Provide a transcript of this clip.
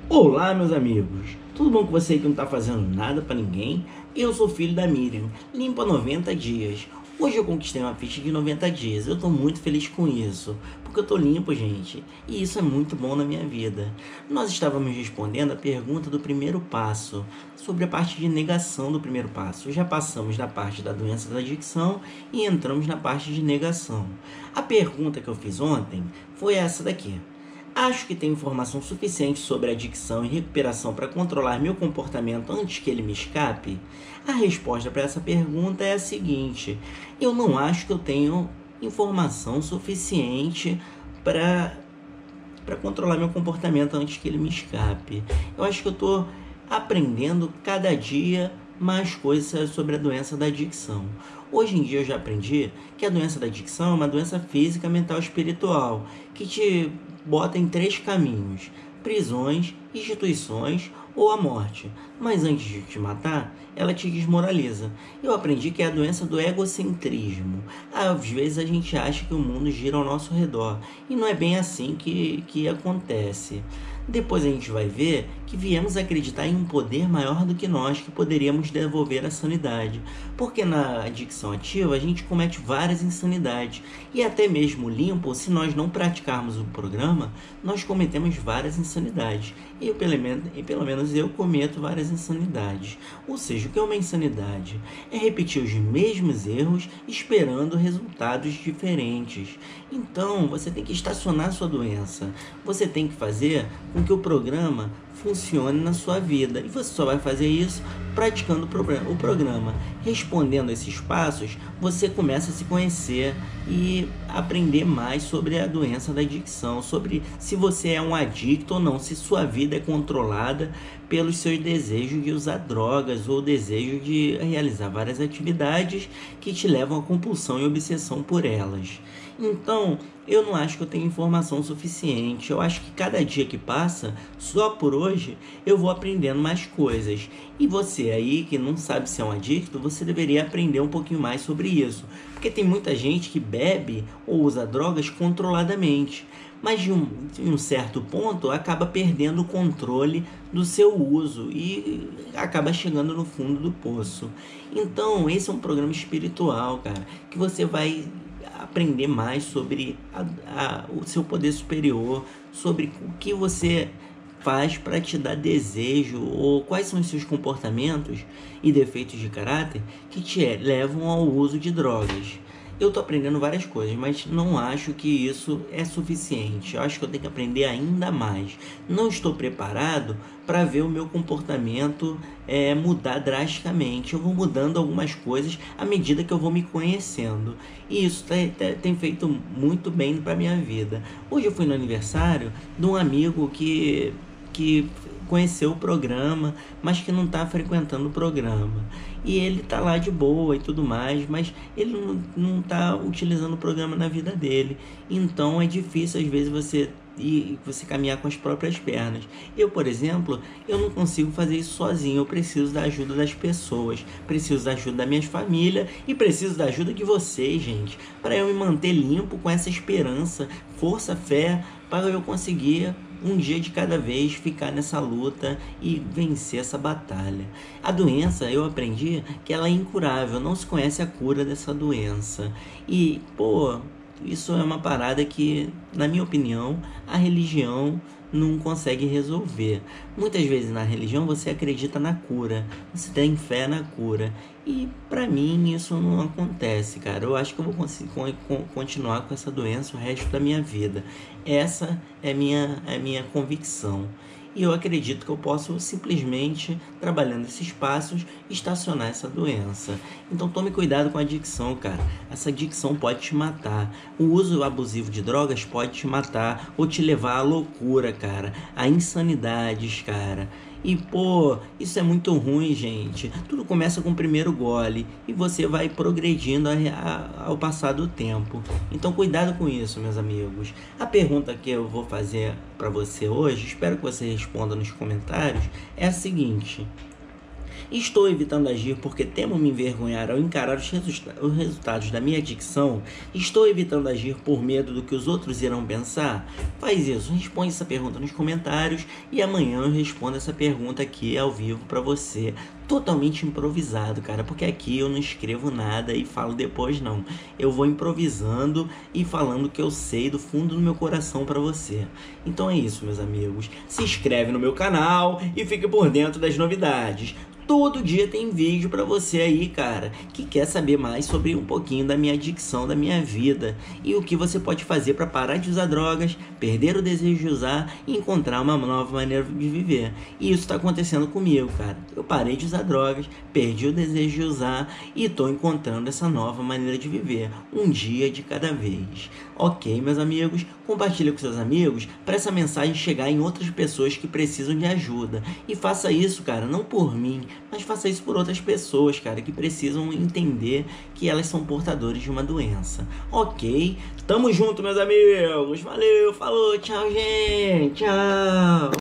Olá, meus amigos! Tudo bom com você que não tá fazendo nada pra ninguém? Eu sou filho da Miriam, limpa 90 dias. Hoje eu conquistei uma ficha de 90 dias. Eu tô muito feliz com isso, porque eu tô limpo, gente. E isso é muito bom na minha vida. Nós estávamos respondendo a pergunta do primeiro passo, sobre a parte de negação do primeiro passo. Já passamos da parte da doença da adicção e entramos na parte de negação. A pergunta que eu fiz ontem foi essa daqui. Acho que tenho informação suficiente sobre adicção e recuperação para controlar meu comportamento antes que ele me escape? A resposta para essa pergunta é a seguinte: eu não acho que eu tenho informação suficiente para controlar meu comportamento antes que ele me escape. Eu acho que eu estou aprendendo cada dia mais coisas sobre a doença da adicção. Hoje em dia eu já aprendi que a doença da adicção é uma doença física, mental e espiritual, que te bota em 3 caminhos: prisões, instituições ou a morte. Mas antes de te matar, ela te desmoraliza. Eu aprendi que é a doença do egocentrismo. Às vezes a gente acha que o mundo gira ao nosso redor, e não é bem assim que acontece. Depois a gente vai ver que viemos acreditar em um poder maior do que nós, que poderíamos devolver a sanidade. Porque na adicção ativa a gente comete várias insanidades. E até mesmo limpo, se nós não praticarmos o programa, nós cometemos várias insanidades. E pelo menos eu cometo várias insanidades. Ou seja, o que é uma insanidade? É repetir os mesmos erros esperando resultados diferentes. Então, você tem que estacionar a sua doença. Você tem que fazer com que o programa funcione na sua vida. E você só vai fazer isso praticando o programa. Respondendo esses passos, você começa a se conhecer e aprender mais sobre a doença da adicção, sobre se você é um adicto ou não, se sua vida é controlada pelos seus desejos de usar drogas ou desejo de realizar várias atividades que te levam à compulsão e obsessão por elas. Então, eu não acho que eu tenho informação suficiente. Eu acho que cada dia que passa, só por hoje, eu vou aprendendo mais coisas. E você aí que não sabe se é um adicto, você deveria aprender um pouquinho mais sobre isso. Porque tem muita gente que bebe ou usa drogas controladamente, mas de um certo ponto acaba perdendo o controle do seu uso e acaba chegando no fundo do poço. Então, esse é um programa espiritual, cara, que você vai aprender mais sobre o seu poder superior, sobre o que você faz para te dar desejo, ou quais são os seus comportamentos e defeitos de caráter que te levam ao uso de drogas. Eu tô aprendendo várias coisas, mas não acho que isso é suficiente. Eu acho que eu tenho que aprender ainda mais. Não estou preparado para ver o meu comportamento mudar drasticamente. Eu vou mudando algumas coisas à medida que eu vou me conhecendo. E isso tem feito muito bem para minha vida. Hoje eu fui no aniversário de um amigo que conheceu o programa, mas que não está frequentando o programa. E ele está lá de boa e tudo mais, mas ele não está utilizando o programa na vida dele. Então é difícil às vezes você caminhar com as próprias pernas. Eu, por exemplo, eu não consigo fazer isso sozinho. Eu preciso da ajuda das pessoas, preciso da ajuda da minha família e preciso da ajuda de vocês, gente, para eu me manter limpo com essa esperança, força, fé, para eu conseguir um dia de cada vez ficar nessa luta e vencer essa batalha. A doença, eu aprendi que ela é incurável, não se conhece a cura dessa doença. E, isso é uma parada que, na minha opinião, a religião não consegue resolver. Muitas vezes na religião você acredita na cura, você tem fé na cura. E pra mim isso não acontece, cara. Eu acho que eu vou conseguir continuar com essa doença o resto da minha vida. Essa é a minha convicção. E eu acredito que eu posso simplesmente, trabalhando esses passos, estacionar essa doença. Então tome cuidado com a adicção, cara. Essa adicção pode te matar. O uso abusivo de drogas pode te matar ou te levar à loucura, cara. A insanidades, cara. E isso é muito ruim, gente. Tudo começa com o primeiro gole e você vai progredindo ao passar do tempo. Então cuidado com isso, meus amigos. A pergunta que eu vou fazer para você hoje, espero que você responda nos comentários, é a seguinte: Estou evitando agir porque temo me envergonhar ao encarar os resultados da minha adicção? Estou evitando agir por medo do que os outros irão pensar? Faz isso, responde essa pergunta nos comentários e amanhã eu respondo essa pergunta aqui ao vivo pra você. Totalmente improvisado, cara, porque aqui eu não escrevo nada e falo depois, não. Eu vou improvisando e falando o que eu sei do fundo do meu coração pra você. Então é isso, meus amigos. Se inscreve no meu canal e fique por dentro das novidades. Todo dia tem vídeo pra você aí, cara, que quer saber mais sobre um pouquinho da minha adicção, da minha vida e o que você pode fazer pra parar de usar drogas, perder o desejo de usar e encontrar uma nova maneira de viver. E isso tá acontecendo comigo, cara. Eu parei de usar drogas, perdi o desejo de usar e tô encontrando essa nova maneira de viver, um dia de cada vez. Ok, meus amigos? Compartilhe com seus amigos para essa mensagem chegar em outras pessoas que precisam de ajuda. E faça isso, cara, não por mim, mas faça isso por outras pessoas, cara, que precisam entender que elas são portadores de uma doença. Ok? Tamo junto, meus amigos. Valeu, falou, tchau, gente. Tchau.